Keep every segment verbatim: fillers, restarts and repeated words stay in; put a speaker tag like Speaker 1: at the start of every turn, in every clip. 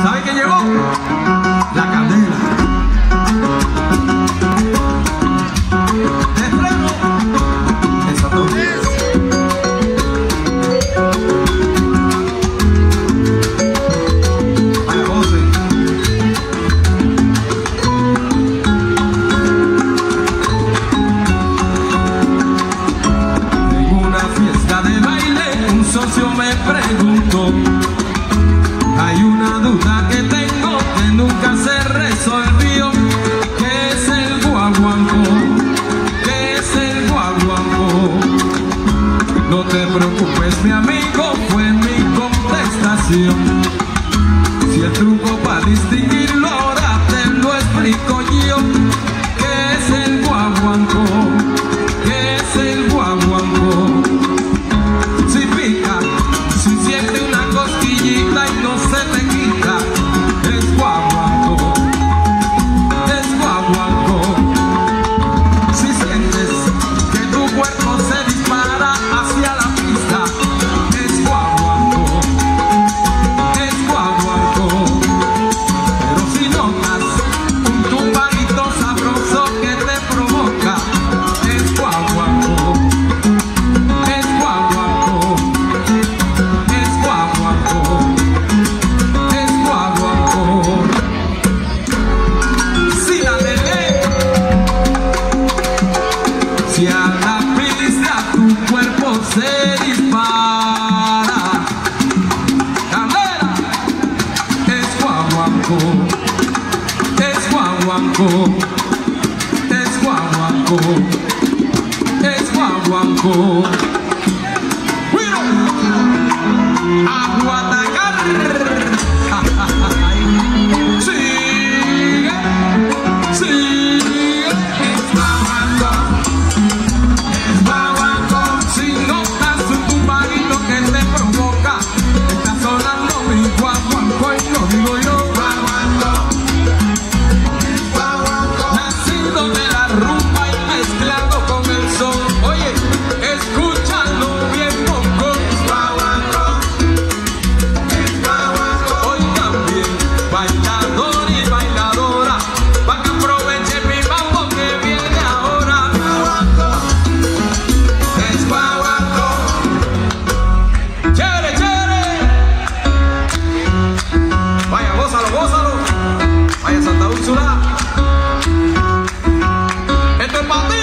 Speaker 1: ¿Sabe quién llegó? La Candela. De freno. Esa torre. Vaya José. En una fiesta de baile un socio me preguntó: hay una duda que tengo que nunca se resolvió. ¿Qué es el guaguancó? ¿Qué es el guaguancó? No te preocupes, mi amigo, fue mi contestación. Si el truco para distinguirlo ahora te lo explico yo. ¿Qué es el guaguancó? ¿Qué es el guaguancó? Si pica, si siente una cosquillita y no se te quita, es guaguancó, es guaguancó. Si sientes que tu cuerpo se dispara hacia la pista, es guaguancó, es guaguancó. Pero si notas un tumbarito sabroso que te provoca, es guaguancó, es guaguancó, es guaguancó, es guaguancó. Si la negué, si a la pista tu cuerpo se dispara, Candela, es guaguancó, es guaguancó, es guaguancó, es guaguancó. ¡Cuiro! ¡A Guatacar! ¡Sigue! ¡Sigue! Es guaguancó, es guaguancó. Si notas un tumbarito que te provoca, está sonando mi guaguancó y lo digo yo. Guaguancó, es guaguancó. Nacido de la rumba y mezclado con el sol. Oye, escúchalo bien poco. Es guaguancó, es guaguancó. Hoy también, bailador y bailadora, pa' que aproveche mi mambo que viene ahora. Guaguancó, es guaguancó. Chévere, chévere. Vaya, gózalo, gózalo. Vaya Santa Úrsula. Esto es para ti.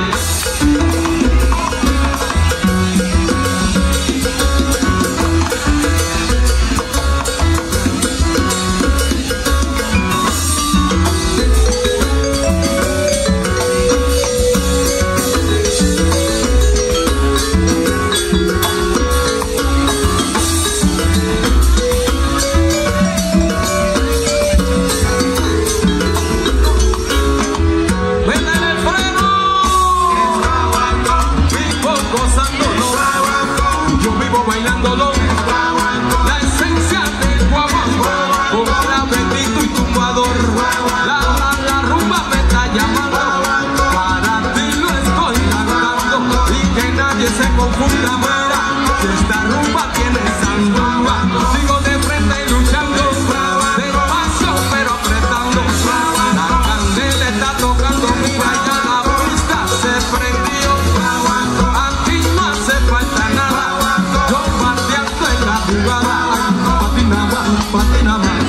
Speaker 1: Métele el freno. Es guaguancó. Vivo gozándolo. Yo vivo bailándolo. La esencia del guaguancó. Ojalá bendito y tumbador. La, la, la rumba me está llamando. Para ti lo estoy cantando. Y que nadie se confunda, mira, que esta rumba tiene sandunga. Sigo de frente y luchando. Despacio pero apretando. La Candela está tocando. Mira, ya la pista se prendió. Aquí no hace falta nada. Yo pateando en la jugada. Patina más, patina más.